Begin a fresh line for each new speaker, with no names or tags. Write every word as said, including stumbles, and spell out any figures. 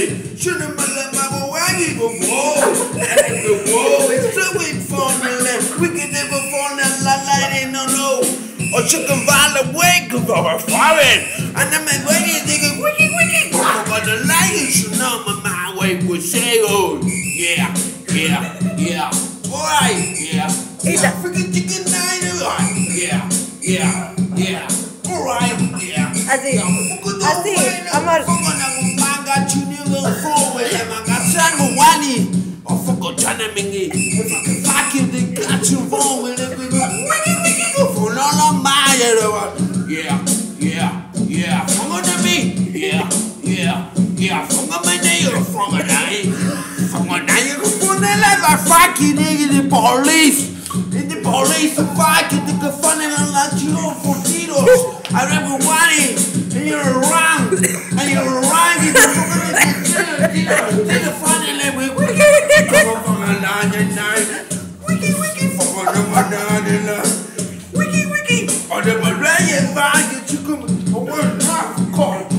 family. Shouldn't have let my waggy go whoa. Whoa, it's so we phone we can never phone that light in no no. Or chicken violent way cause of a foreign. And then my waggy nigga wiki wiki. But the light should know my way would say oh yeah, yeah, yeah. Alright, yeah.
Eat
that freaking chicken nine alright. Yeah, yeah, yeah. Alright, yeah.
Así, así, amor.
Yeah, yeah, yeah. From under me. Yeah, yeah, yeah. From under me. From under me. From under me. From under me. I fucking nigga the police. In the police, the fucking the funny like you for Tito's. I never want it, and you're around, and you're around, you're fucking take a funny little wiki, wiki, wiki, for the wiki, wiki, or the Malayan bag that you come, or one half call.